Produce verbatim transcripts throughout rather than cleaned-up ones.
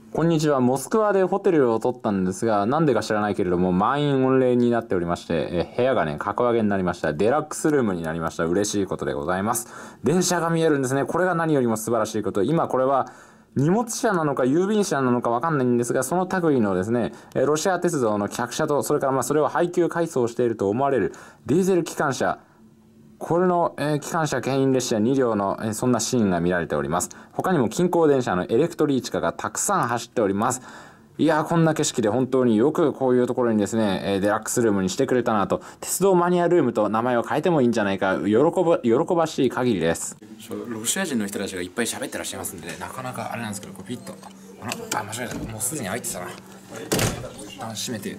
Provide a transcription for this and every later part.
こんにちは。モスクワでホテルを取ったんですが、なんでか知らないけれども、満員御礼になっておりまして、え部屋がね、格上げになりました。デラックスルームになりました。嬉しいことでございます。電車が見えるんですね。これが何よりも素晴らしいこと。今これは、荷物車なのか郵便車なのかわかんないんですが、その類のですね、ロシア鉄道の客車と、それからまあそれを配給改装していると思われるディーゼル機関車、これの、えー、機関車牽引列車に両の、えー、そんなシーンが見られております。他にも近郊電車のエレクトリーチカがたくさん走っております。いやー、こんな景色で本当によくこういうところにですね、えー、デラックスルームにしてくれたなと、鉄道マニアルームと名前を変えてもいいんじゃないか、喜ば、喜ばしい限りです。ロシア人の人たちがいっぱい喋ってらっしゃいますんで、なかなかあれなんですけど、こうピッと、あの、あ、間違えた、もうすでに開いてたな。一旦閉めて。ん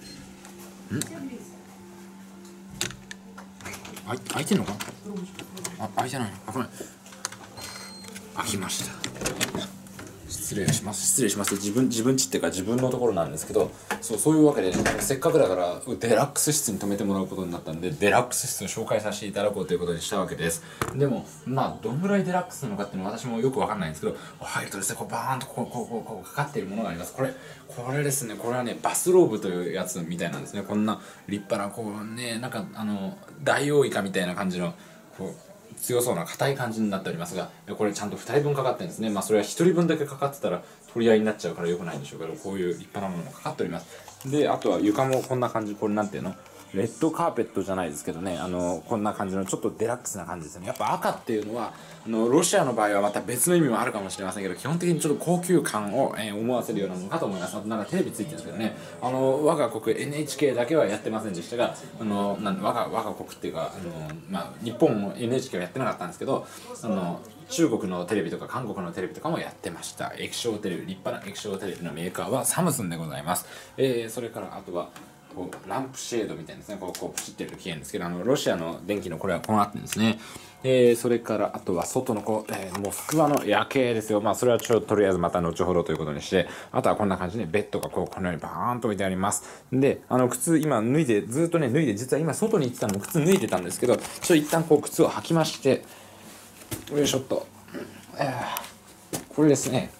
あい開いてんのか。あ、開いてない。あ、これ開きました。失礼します失礼します自分自分家っていうか自分のところなんですけど、そうそういうわけで、ね、せっかくだからデラックス室に泊めてもらうことになったんで、デラックス室を紹介させていただこうということにしたわけです。でもまあどんぐらいデラックスなのかっていうのは私もよくわかんないんですけど、入るとですね、こうバーンとこうこうこうこうかかっているものがあります。これこれですね、これはねバスローブというやつみたいなんですね。こんな立派なこうね、なんかあのダイオウイカみたいな感じのこう強そうな硬い感じになっておりますが、これちゃんとふたりぶんかかってるんですね。まあそれはひとりぶんだけかかってたら取り合いになっちゃうから良くないんでしょうけど、こういう立派なものもかかっております。で、あとは床もこんな感じ、これなんていうの、レッドカーペットじゃないですけどね、あのこんな感じのちょっとデラックスな感じですね。やっぱ赤っていうのはあのロシアの場合はまた別の意味もあるかもしれませんけど、基本的にちょっと高級感を、えー、思わせるようなものかと思います。なんかテレビついてるんですけどね、あの我が国 エヌエイチケー だけはやってませんでしたが、あのなん我が我が国っていうか、あの、まあ、日本も エヌエイチケー はやってなかったんですけど、あの中国のテレビとか韓国のテレビとかもやってました。液晶テレビ、立派な液晶テレビのメーカーはサムスンでございます。えー、それからあとはこうランプシェードみたいなですね、こうこうプチってると消えるんですけど、あのロシアの電気のこれはこうなってるんですね。えー、それからあとは外のこう、えー、モスクワの夜景ですよ。まあそれはちょっととりあえずまた後ほどということにして、あとはこんな感じでベッドがこうこのようにバーンと置いてあります。で、あの靴今脱いでずっとね脱いで、実は今外に行ってたのも靴脱いでたんですけど、ちょっと一旦こう靴を履きまして、よいしょっと、えー、これですね。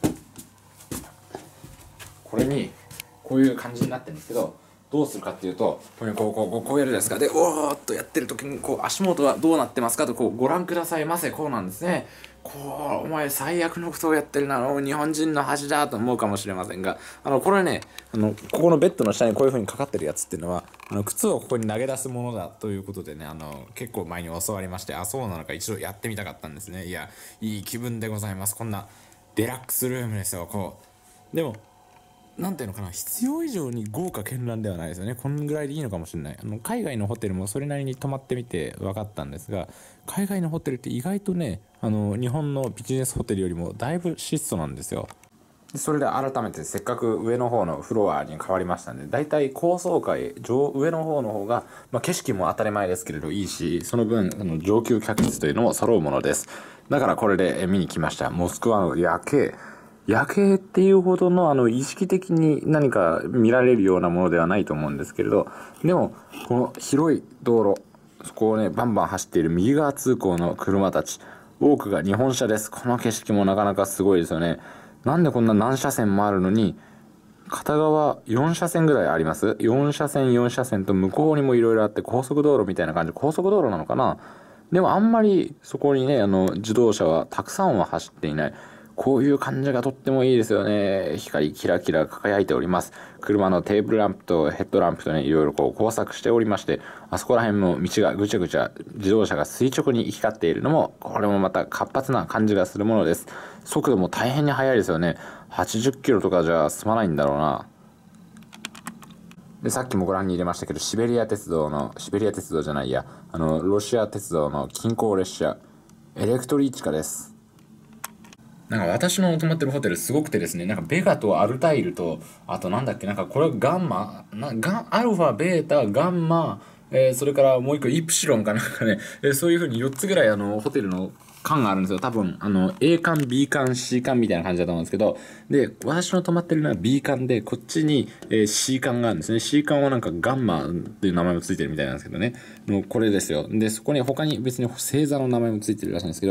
これにこういう感じになってるんですけど、どうするかっていうと、こうこうこうこうこうやるじゃないですか。で、おーっとやってる時にこう足元はどうなってますかとこうご覧くださいませ。こうなんですね。こうお前最悪のことをやってるな、日本人の恥だと思うかもしれませんが、あのこれね、あのここのベッドの下にこういう風にかかってるやつっていうのは、あの靴をここに投げ出すものだということでね、あの結構前に教わりまして、あ、そうなのか、一度やってみたかったんですね。いや、いい気分でございます。こんなデラックスルームですよ。こうでもなんていうのかな、必要以上に豪華絢爛ではないですよね。こんぐらいでいいのかもしれない。あの海外のホテルもそれなりに泊まってみて分かったんですが、海外のホテルって意外とね、あの日本のビジネスホテルよりもだいぶ質素なんですよ。それで改めてせっかく上の方のフロアに変わりましたんで、だいたい高層階上上の方の方が、まあ、景色も当たり前ですけれどいいし、その分あの上級客室というのも揃うものです。だからこれで見に来ました。モスクワの夜景。夜景っていうほどのあの意識的に何か見られるようなものではないと思うんですけれど、でもこの広い道路、そこをねバンバン走っている右側通行の車たち、多くが日本車です。この景色もなかなかすごいですよね。なんでこんな何車線もあるのに、片側よん車線ぐらいあります。よん車線よん車線と向こうにもいろいろあって、高速道路みたいな感じ、高速道路なのかな。でもあんまりそこにね、あの自動車はたくさんは走っていない。こういう感じがとってもいいですよね。光キラキラ輝いております。車のテーブルランプとヘッドランプとね、いろいろこう工作しておりまして、あそこら辺も道がぐちゃぐちゃ、自動車が垂直に行き交っているのも、これもまた活発な感じがするものです。速度も大変に速いですよね。はちじゅっキロとかじゃ済まないんだろうな。で、さっきもご覧に入れましたけど、シベリア鉄道の、シベリア鉄道じゃないや、あの、ロシア鉄道の近郊列車、エレクトリーチカです。なんか私の泊まってるホテルすごくてですね、なんかベガとアルタイルと、あとなんだっけ、なんかこれガンマ、なガンアルファ、ベータ、ガンマ、えー、それからもう一個イプシロンかなんかね、えー、そういう風によっつぐらいあのホテルの館があるんですよ。多分あの A 館 B 館 C 館みたいな感じだと思うんですけど、で私の泊まってるのは B 館で、こっちに、えー、C 館があるんですね。 C 館はなんかガンマっていう名前もついてるみたいなんですけどね、もうこれですよ。でそこに他に別に星座の名前もついてるらしいんですけど、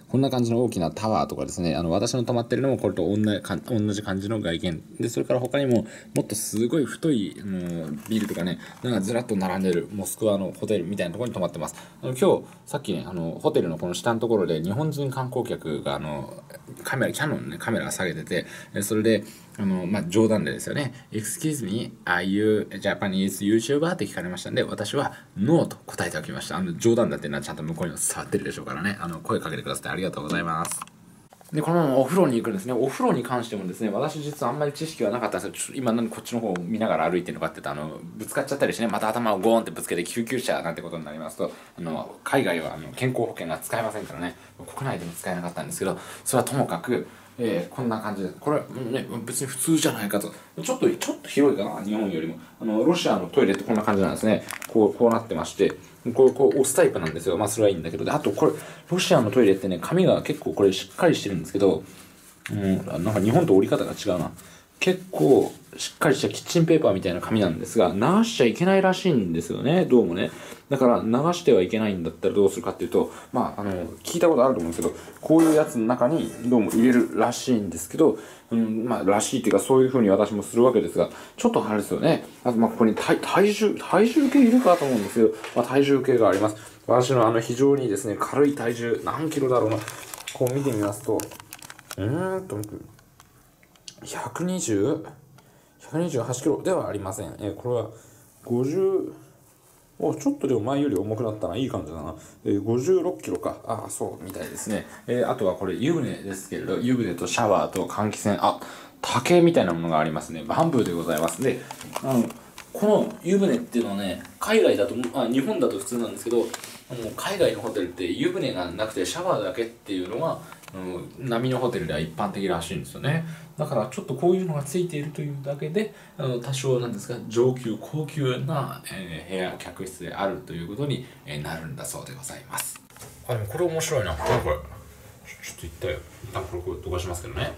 こんな感じの大きなタワーとかですね、あの私の泊まってるのもこれと同じか同じ感じの外見で、それから他にももっとすごい太いあのビルとかね、なんかずらっと並んでるモスクワのホテルみたいなところに泊まってます。あの今日さっきね、あのホテルのこの下のところで日本人観光客があのカメラキャノンのねカメラ下げてて、それであのまあ冗談でですよね、Excuse me, are you Japanese YouTuber? って聞かれましたんで、私は ノー と答えておきました。あの冗談だっていうのはちゃんと向こうにも伝わってるでしょうからね、あの声かけてくださってありがとうございます。でこのままお風呂に行くんですね。お風呂に関してもですね、私実はあんまり知識はなかったんですけど、今何こっちの方を見ながら歩いてるのかって言ったら、あのぶつかっちゃったりしてね、また頭をゴーンってぶつけて救急車なんてことになりますと、あの海外はあの健康保険が使えませんからね、国内でも使えなかったんですけど、それはともかく、えー、こんな感じで、これ、ね、別に普通じゃないかと、ちょっとちょっと広いかな、日本よりも。あのロシアのトイレってこんな感じなんですね。こうこうなってまして、こうこう押すタイプなんですよ。まあそれはいいんだけど、であとこれロシアのトイレってね、紙が結構これしっかりしてるんですけど、うん、なんか日本と折り方が違うな。結構しっかりしたキッチンペーパーみたいな紙なんですが、流しちゃいけないらしいんですよね、どうもね。だから流してはいけないんだったらどうするかっていうと、まああの聞いたことあると思うんですけど、こういうやつの中にどうも入れるらしいんですけど、うん、まあらしいっていうかそういう風に私もするわけですが、ちょっとあれですよね。あとまあここに体体重体重計いるかと思うんですけど、まあ、体重計があります。私のあの非常にですね軽い体重何キロだろうな。こう見てみますと、うーんとひゃくにじゅう、ひゃくにじゅうはちキロではありません。えー、これはごじゅう、お、ちょっとでも前より重くなったな。いい感じだな。えー、ごじゅうろっキロか。ああ、そうみたいですね。えー、あとはこれ湯船ですけれど、湯船とシャワーと換気扇、あ、竹みたいなものがありますね。バンブーでございます。で、あの、この湯船っていうのはね、海外だと、あ、日本だと普通なんですけど、あの海外のホテルって湯船がなくてシャワーだけっていうのが、うん、波のホテルでは一般的らしいんですよね。だからちょっとこういうのがついているというだけで、あの多少なんですが上級高級な、えー、部屋客室であるということに、えー、なるんだそうでございます。あ、でもこれ面白いな。これこれちょっと一旦一旦これこれ飛ばしますけどね。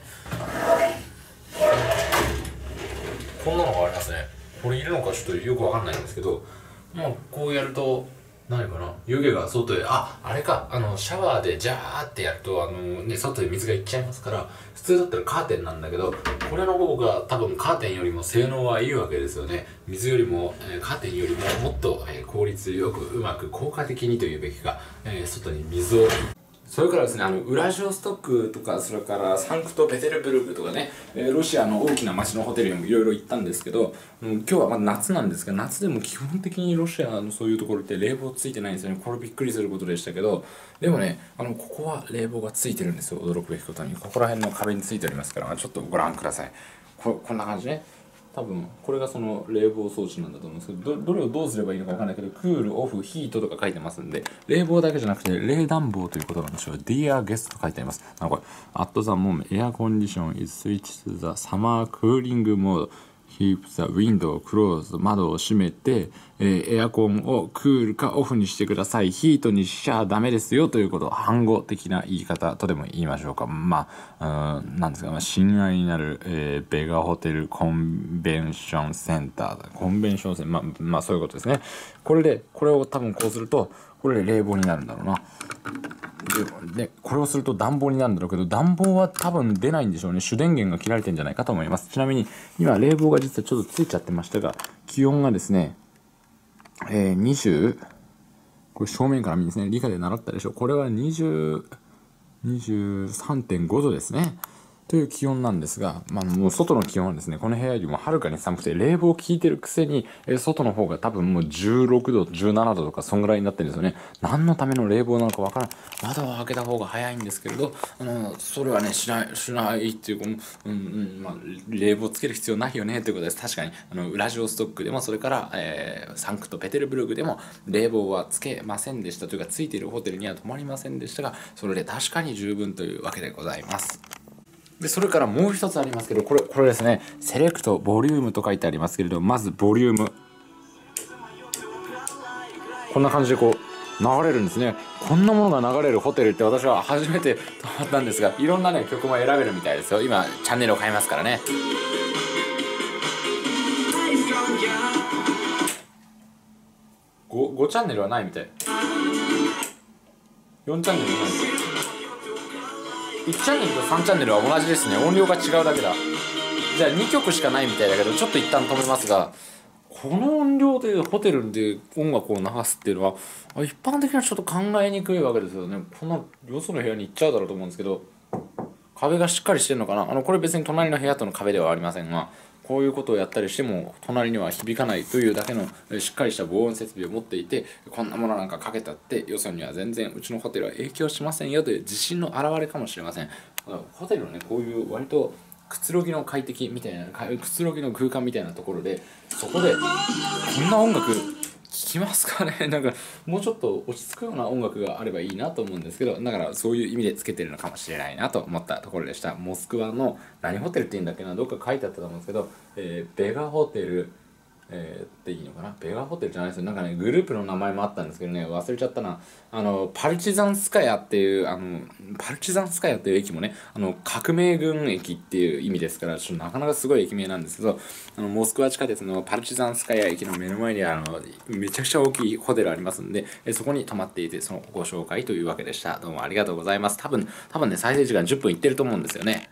こんなのがありますね。これいるのかちょっとよくわかんないんですけど、もうこうやると何かな、湯気が外へ、あ、あれか、あのシャワーでジャーってやると、あのね、外で水がいっちゃいますから、普通だったらカーテンなんだけど、これの方が多分カーテンよりも性能はいいわけですよね。水よりも、えー、カーテンよりももっと、えー、効率よくうまく効果的にというべきか、えー、外に水を、それからですね、あのウラジオストックとか、それからサンクトペテルブルクとかね、えー、ロシアの大きな街のホテルにもいろいろ行ったんですけど、うん、今日はまだ夏なんですが、夏でも基本的にロシアのそういうところって冷房ついてないんですよね。これびっくりすることでしたけど、でもね、あのここは冷房がついてるんですよ、驚くべきことに。ここら辺の壁についておりますから、ちょっとご覧ください。ここんな感じね。多分これがその冷房装置なんだと思うんですけど、 ど, どれをどうすればいいのか分かんないけど、クール、オフ、ヒートとか書いてますんで、冷房だけじゃなくて冷暖房ということなんでしょう。 Dear Guest と書いてあります。なんかこれ At the moment air condition is switched to the summer cooling mode, keep the window closed、 窓を閉めて、えー、エアコンをクールかオフにしてください、ヒートにしちゃダメですよということ、反語的な言い方とでも言いましょうか。まあ、うん、なんですか、まあ、親愛になる、えー、ベガホテルコンベンションセンター、コンベンションセンター、まあ、まあそういうことですね。これでこれを多分こうすると、これで冷房になるんだろうな。で, でこれをすると暖房になるんだろうけど、暖房は多分出ないんでしょうね。主電源が切られてるんじゃないかと思います。ちなみに今冷房が実はちょっとついちゃってましたが、気温がですね、えー、にじゅう、これ正面から見るんですね。理科で習ったでしょう。これはにじゅう、にじゅうさんてんごどですね。という気温なんですが、まあ、もう外の気温はですね、この部屋よりもはるかに寒くて、冷房効いてるくせに、えー、外の方が多分もうじゅうろくど、じゅうななどとかそんぐらいになってるんですよね。何のための冷房なのかわからない。窓を開けた方が早いんですけれど、あのそれはねしないしないっていうか、うんうんまあ、冷房つける必要ないよねということです。確かにあのウラジオストックでも、それから、えー、サンクトペテルブルクでも冷房はつけませんでしたというか、ついているホテルには泊まりませんでしたが、それで確かに十分というわけでございます。でそれからもう一つありますけど、これこれですね、セレクトボリュームと書いてありますけれど、まずボリューム、こんな感じでこう流れるんですね。こんなものが流れるホテルって私は初めて泊まったんですが、いろんなね曲も選べるみたいですよ。今チャンネルを変えますからね。ご, ごチャンネルはないみたい。よんチャンネルはないみたい。 いちチャンネルとさんチャンネルは同じですね。音量が違うだけだ。じゃあにきょくしかないみたいだけど、ちょっと一旦止めますが、この音量でホテルで音楽を流すっていうのは一般的にはちょっと考えにくいわけですよね。こんなよその部屋に行っちゃうだろうと思うんですけど、壁がしっかりしてるのかな。あのこれ別に隣の部屋との壁ではありませんが、こういうことをやったりしても隣には響かないというだけのしっかりした防音設備を持っていて、こんなものなんかかけたってよそには全然うちのホテルは影響しませんよという自信の表れかもしれません。ホテルのね、こういう割とくつろぎの快適みたいな、くつろぎの空間みたいなところで、そこでこんな音楽聴きますかね。なんかもうちょっと落ち着くような音楽があればいいなと思うんですけど、だからそういう意味でつけてるのかもしれないなと思ったところでした。モスクワの何ホテルっていうんだっけな、どっか書いてあったと思うんですけど、えー、ベガホテル、えー、っていいのかな、ベガホテルじゃないですよ。なんかね、グループの名前もあったんですけどね、忘れちゃったな。あのパルチザンスカヤっていう、あのパルチザンスカヤっていう駅もね、あの革命軍駅っていう意味ですから、ちょっとなかなかすごい駅名なんですけど、あのモスクワ地下鉄のパルチザンスカヤ駅の目の前にあのめちゃくちゃ大きいホテルありますんで、そこに泊まっていて、そのご紹介というわけでした。どうもありがとうございます。多分多分ね、再生時間じゅっぷんいってると思うんですよね。